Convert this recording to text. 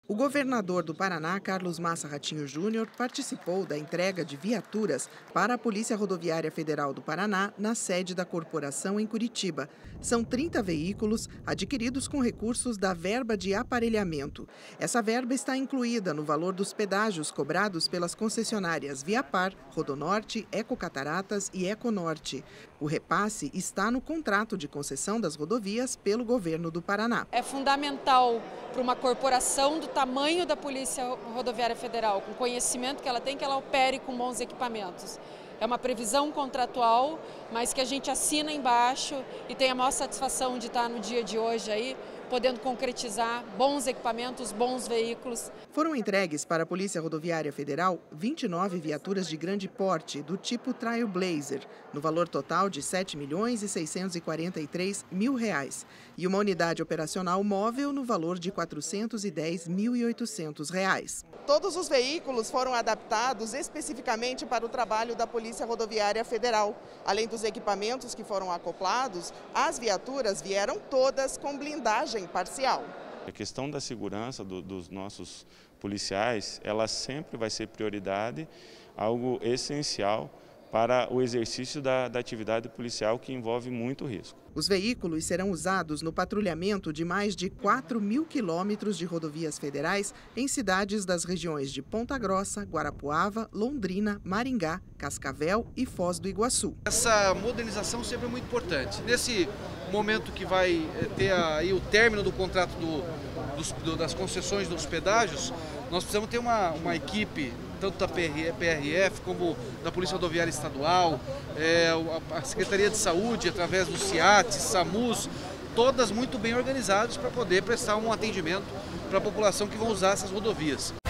O governador do Paraná, Carlos Massa Ratinho Júnior, participou da entrega de viaturas para a Polícia Rodoviária Federal do Paraná na sede da corporação em Curitiba. São 30 veículos adquiridos com recursos da verba de aparelhamento. Essa verba está incluída no valor dos pedágios cobrados pelas concessionárias Viapar, Rodonorte, Ecocataratas e Econorte. O repasse está no contrato de concessão das rodovias pelo governo do Paraná. É fundamental para uma corporação do tamanho da Polícia Rodoviária Federal, com o conhecimento que ela tem, que ela opere com bons equipamentos. É uma previsão contratual, mas que a gente assina embaixo e tem a maior satisfação de estar no dia de hoje aí, podendo concretizar bons equipamentos, bons veículos. Foram entregues para a Polícia Rodoviária Federal 29 viaturas de grande porte, do tipo Trailblazer, no valor total de R$ 7.643.000, e uma unidade operacional móvel no valor de R$ 410.800. Todos os veículos foram adaptados especificamente para o trabalho da Polícia Rodoviária Federal. Além dos equipamentos que foram acoplados, as viaturas vieram todas com blindagem parcial. A questão da segurança dos nossos policiais, ela sempre vai ser prioridade, algo essencial para o exercício da atividade policial, que envolve muito risco. Os veículos serão usados no patrulhamento de mais de 4.000 quilômetros de rodovias federais em cidades das regiões de Ponta Grossa, Guarapuava, Londrina, Maringá, Cascavel e Foz do Iguaçu. Essa modernização sempre é muito importante. Nesse momento que vai ter aí o término do contrato das concessões dos pedágios, nós precisamos ter uma equipe, tanto da PRF como da Polícia Rodoviária Estadual, a Secretaria de Saúde, através do SIAT, SAMUS, todas muito bem organizadas para poder prestar um atendimento para a população que vai usar essas rodovias.